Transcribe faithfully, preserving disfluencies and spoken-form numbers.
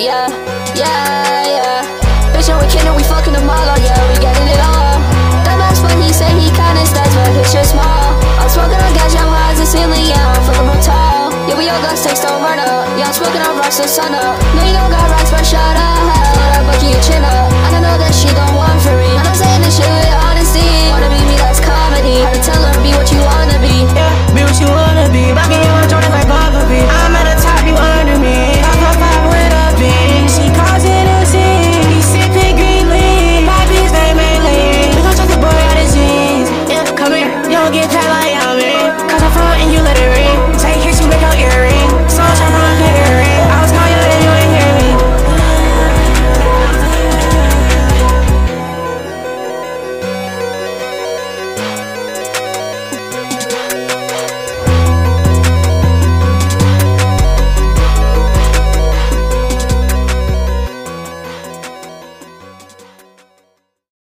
yeah, yeah, yeah. Bitch, and we kidding, we fucking them all, oh yeah, we getting it all. That man's fun, he say he kinda studs, but his shit small. I'm smoking on gas, I'm high as a ceiling, yeah, I'm fucking brutal. Yeah, we all got six, don't run up. Yeah, I'm smoking on rocks, so sun up. No, you don't got rocks, but shut up.